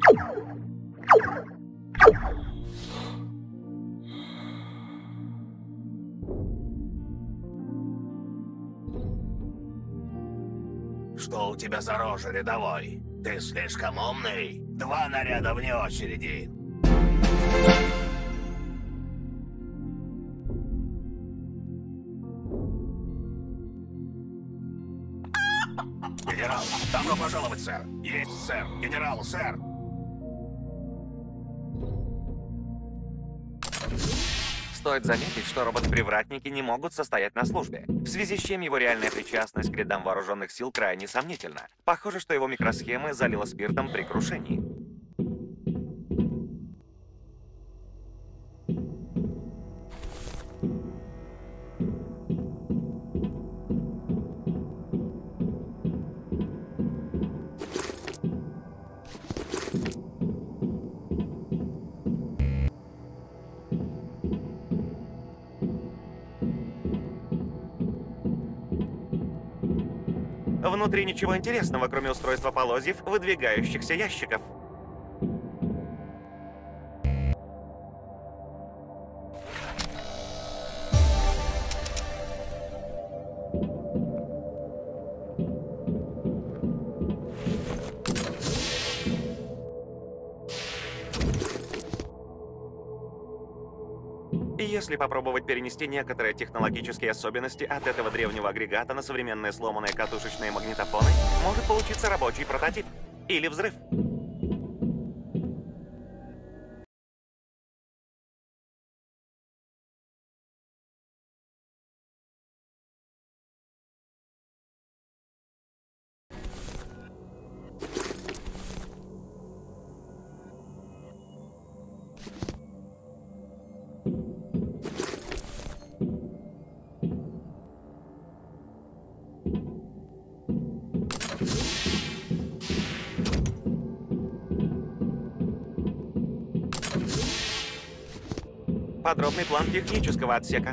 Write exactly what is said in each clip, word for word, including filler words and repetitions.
Что у тебя за рожа, рядовой? Ты слишком умный. Два наряда вне очереди. Генерал, добро пожаловать, сэр. Есть, сэр. Генерал, сэр. Стоит заметить, что роботы-привратники не могут состоять на службе, в связи с чем его реальная причастность к рядам вооруженных сил крайне сомнительна. Похоже, что его микросхемы залило спиртом при крушении. Внутри ничего интересного, кроме устройства полозьев, выдвигающихся ящиков. Если попробовать перенести некоторые технологические особенности от этого древнего агрегата на современные сломанные катушечные магнитофоны, может получиться рабочий прототип. Или взрыв. Подробный план технического отсека.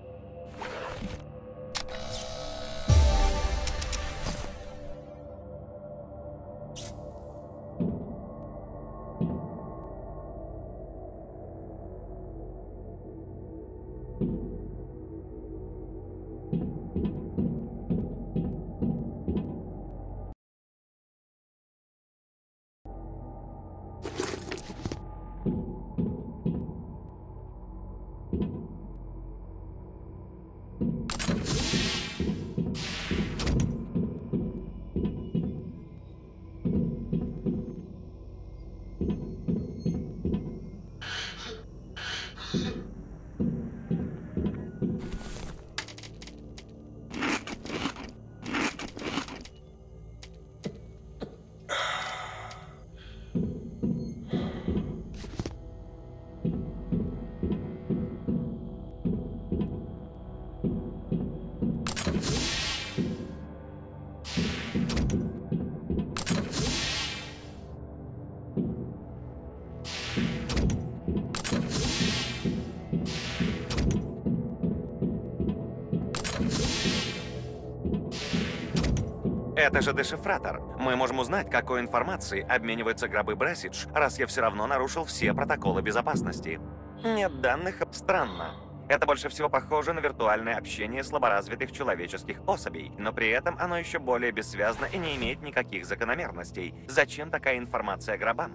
Это же дешифратор. Мы можем узнать, какой информацией обмениваются гробы Брэсидж, раз я все равно нарушил все протоколы безопасности. Нет данных. Странно. Это больше всего похоже на виртуальное общение слаборазвитых человеческих особей, но при этом оно еще более бессвязно и не имеет никаких закономерностей. Зачем такая информация гробам?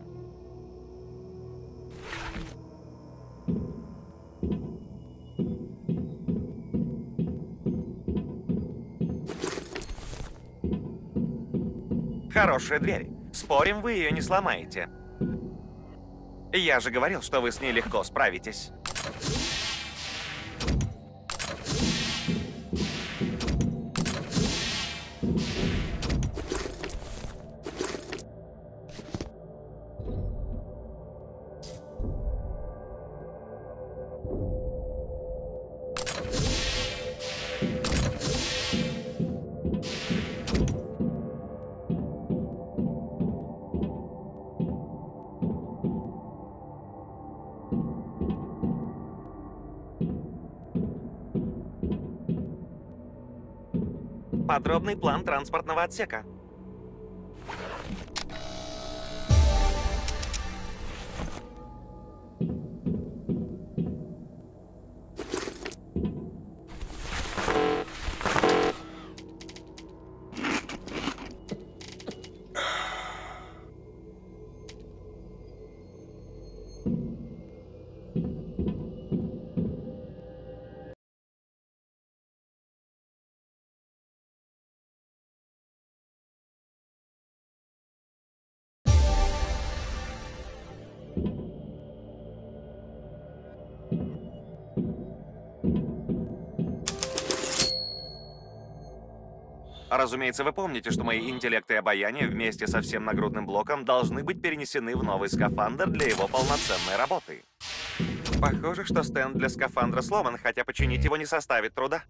Хорошая дверь. Спорим, вы ее не сломаете. Я же говорил, что вы с ней легко справитесь. Подробный план транспортного отсека. Разумеется, вы помните, что мои интеллект и обаяние вместе со всем нагрудным блоком должны быть перенесены в новый скафандр для его полноценной работы. Похоже, что стенд для скафандра сломан, хотя починить его не составит труда.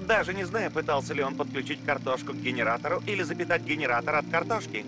Даже не знаю, пытался ли он подключить картошку к генератору или запитать генератор от картошки.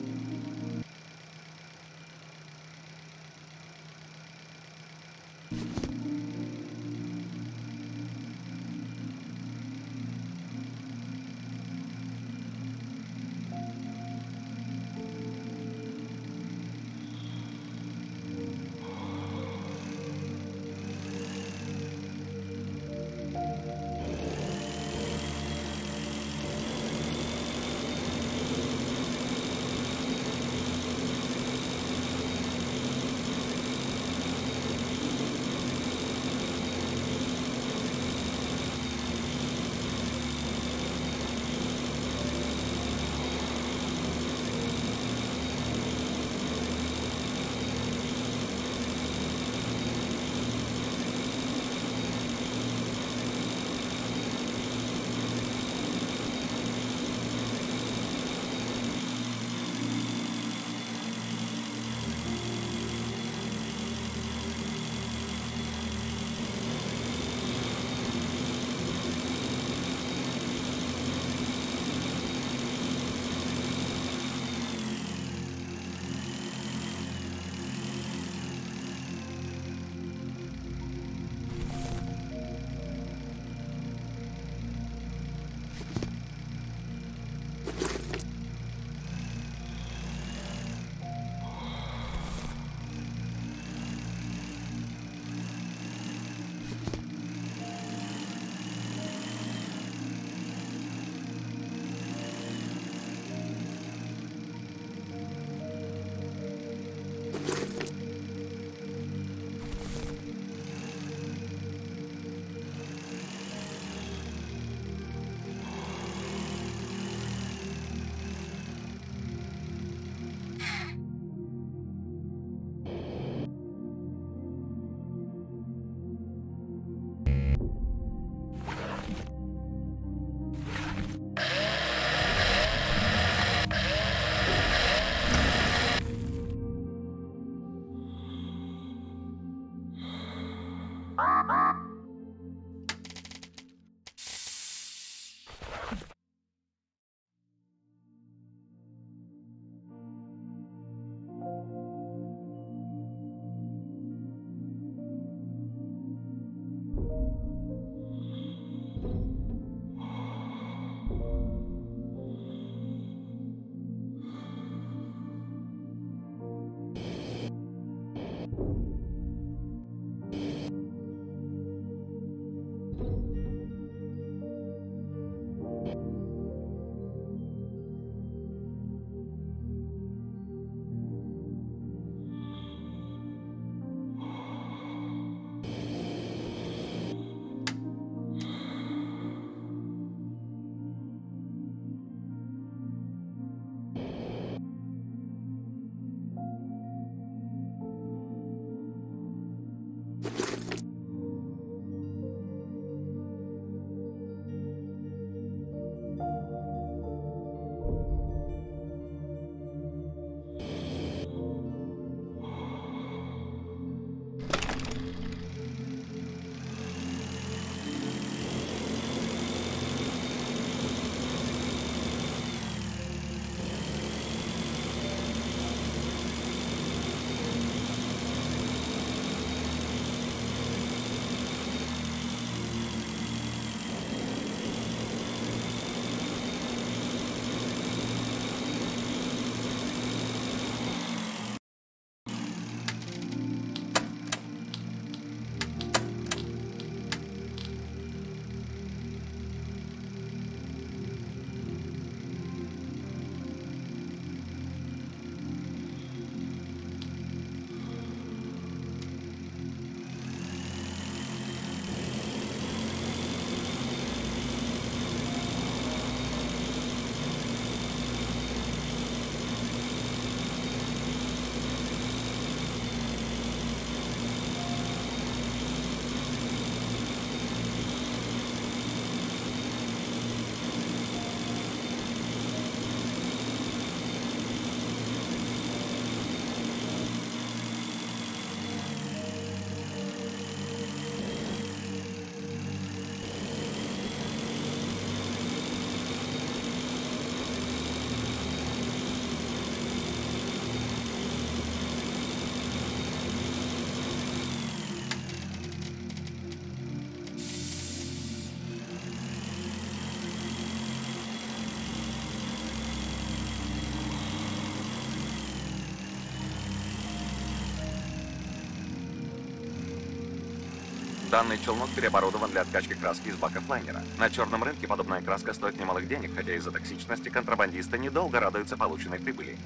Данный челнок переоборудован для откачки краски из баков лайнера. На черном рынке подобная краска стоит немалых денег, хотя из-за токсичности контрабандисты недолго радуются полученной прибыли.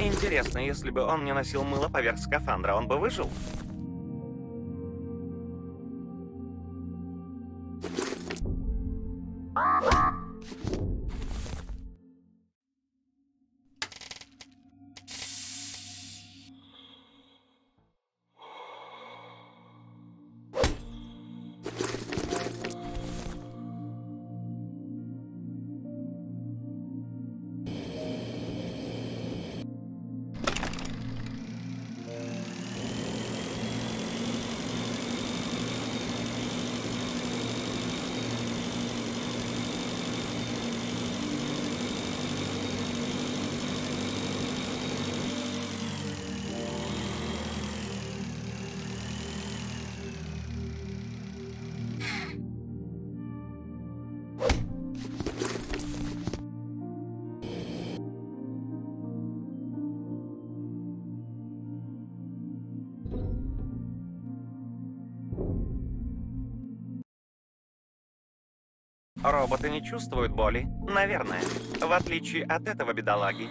Интересно, если бы он не носил мыло поверх скафандра, он бы выжил? Роботы не чувствуют боли, наверное, в отличие от этого бедолаги.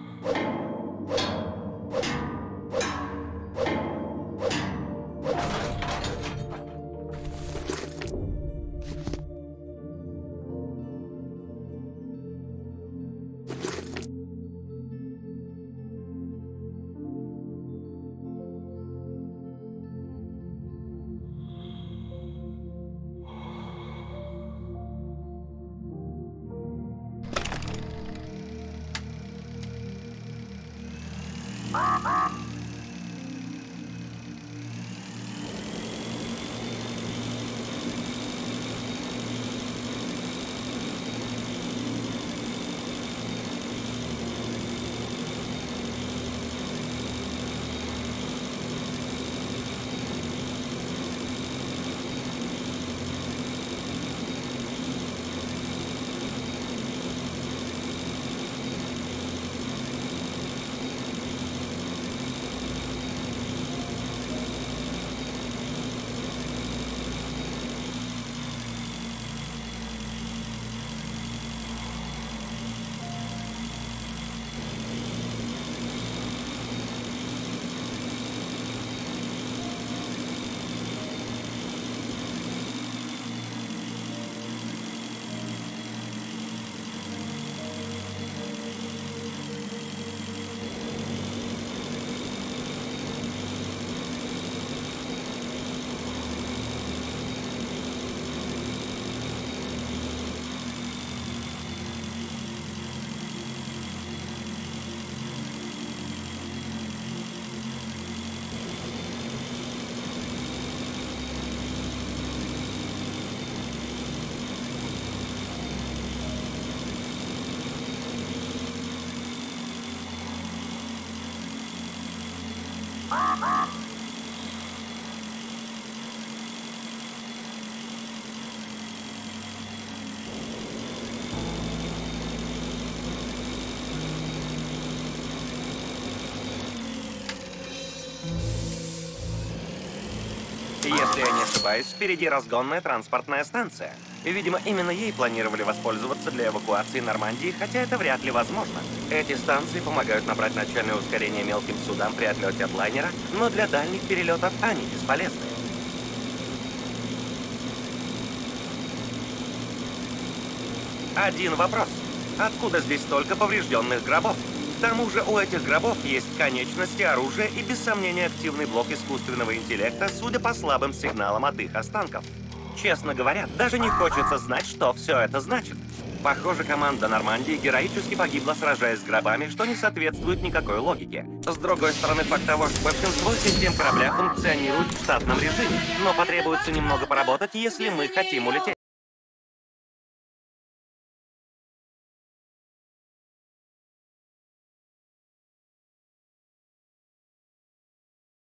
Если я не ошибаюсь, впереди разгонная транспортная станция. И, видимо, именно ей планировали воспользоваться для эвакуации Нормандии, хотя это вряд ли возможно. Эти станции помогают набрать начальное ускорение мелким судам при отлете от лайнера, но для дальних перелетов они бесполезны. Один вопрос. Откуда здесь столько поврежденных гробов? К тому же у этих гробов есть конечности, оружие и, без сомнения, активный блок искусственного интеллекта, судя по слабым сигналам от их останков. Честно говоря, даже не хочется знать, что все это значит. Похоже, команда Нормандии героически погибла, сражаясь с гробами, что не соответствует никакой логике. С другой стороны, факт того, что большинство систем корабля функционируют в штатном режиме, но потребуется немного поработать, если мы хотим улететь.